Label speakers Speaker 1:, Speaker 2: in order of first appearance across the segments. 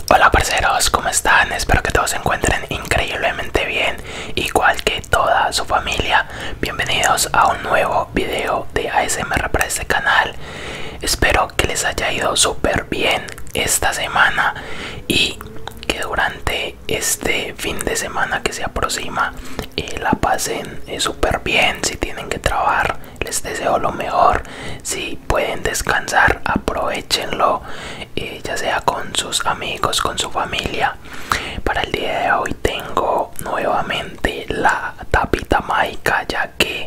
Speaker 1: Hola parceros, ¿cómo están? Espero que todos se encuentren increíblemente bien, igual que toda su familia. Bienvenidos a un nuevo video de ASMR para este canal. Espero que les haya ido súper bien esta semana y que durante este fin de semana que se aproxima la pasen súper bien. Si tienen que trabajar, les deseo lo mejor. Si pueden descansar, aprovechenlo, ya sea con sus amigos, con su familia. Para el día de hoy tengo nuevamente la tapita mágica, ya que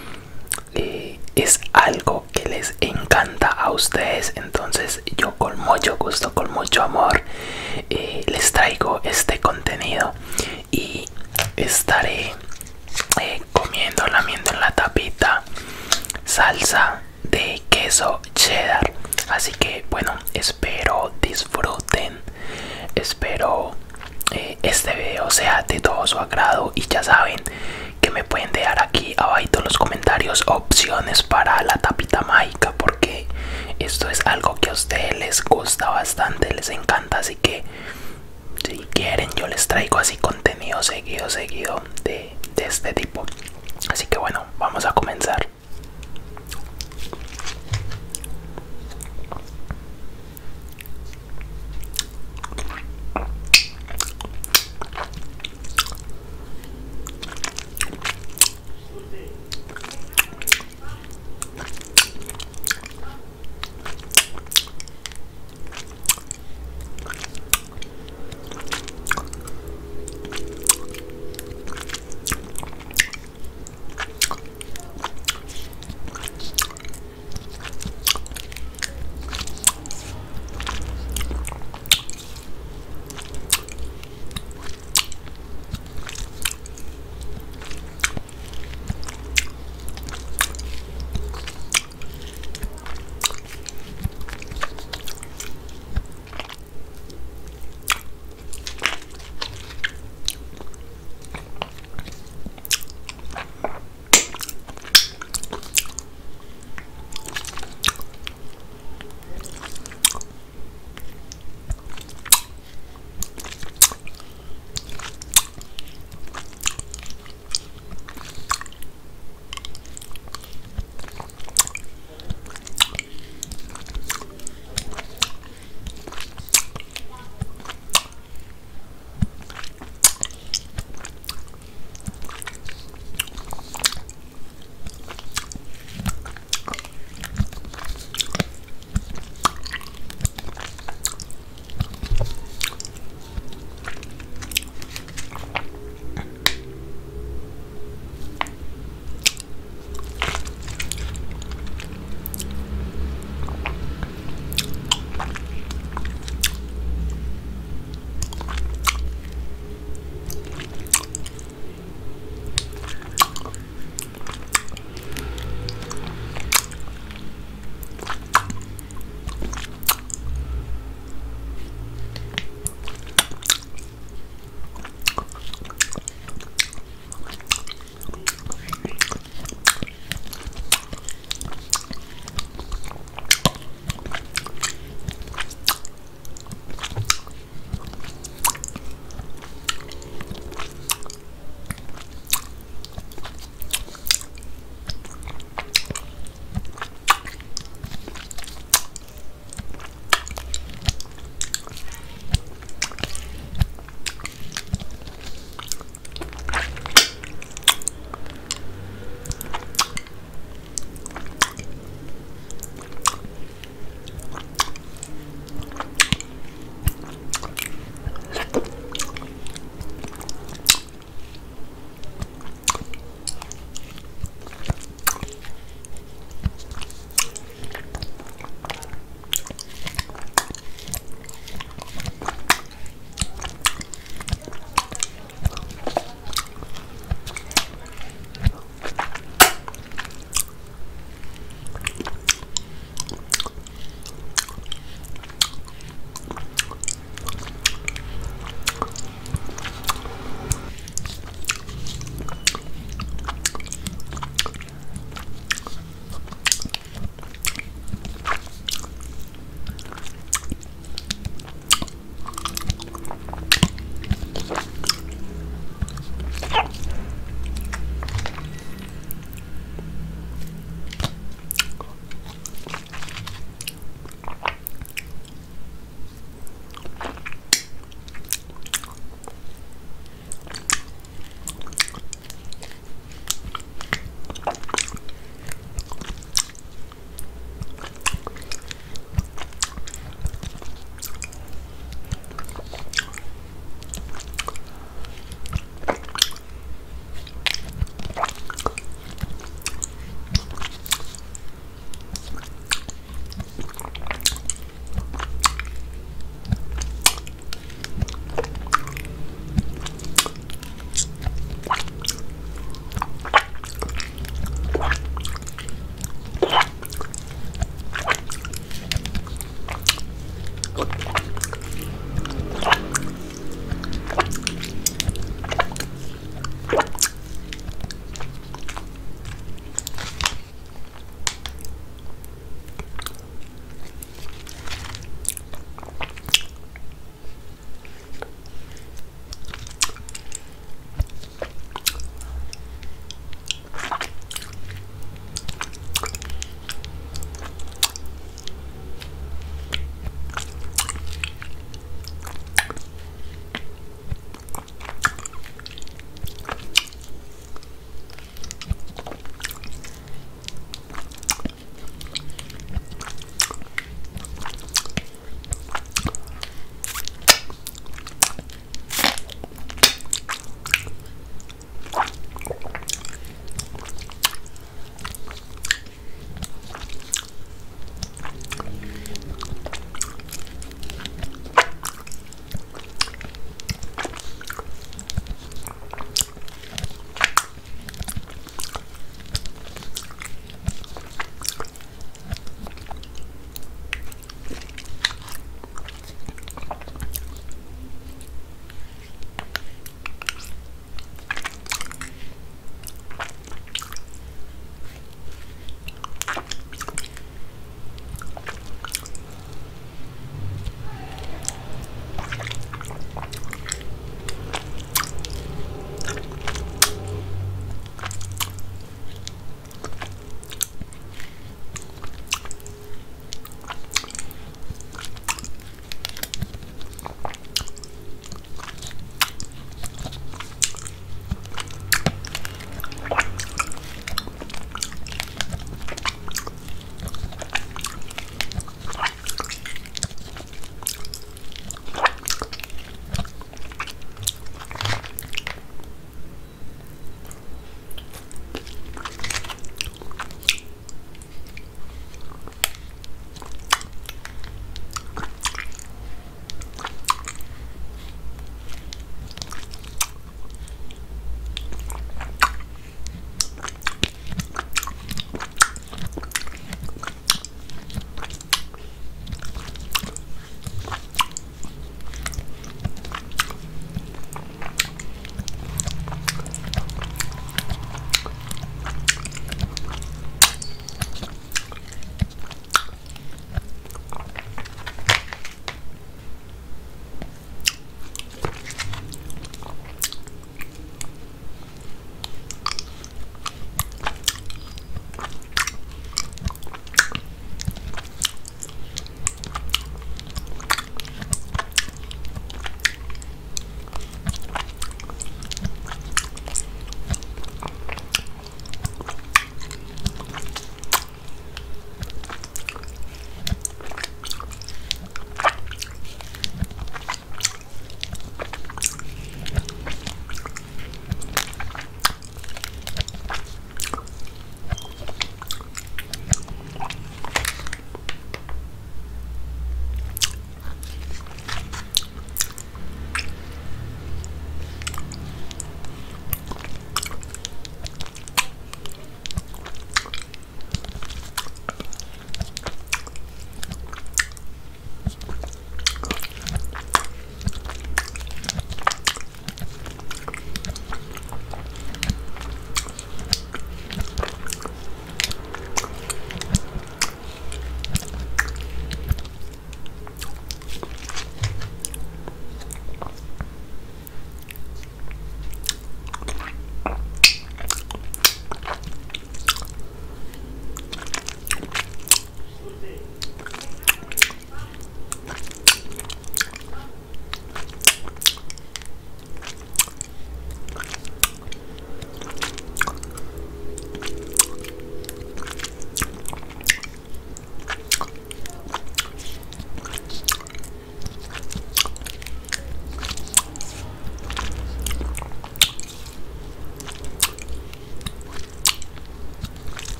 Speaker 1: es algo que les encanta a ustedes. Entonces yo con mucho gusto, con mucho amor, les traigo este contenido y estaré comiendo, lamiendo en la tapita salsa de queso cheddar. Así que bueno, espero disfruten, espero este video sea de todo su agrado. Y ya saben que me pueden dejar aquí abajo en los comentarios opciones para la tapita mágica, porque esto es algo que a ustedes les gusta bastante, les encanta. Así que si quieren, yo les traigo así contenido seguido de este tipo. Así que bueno, vamos a comenzar.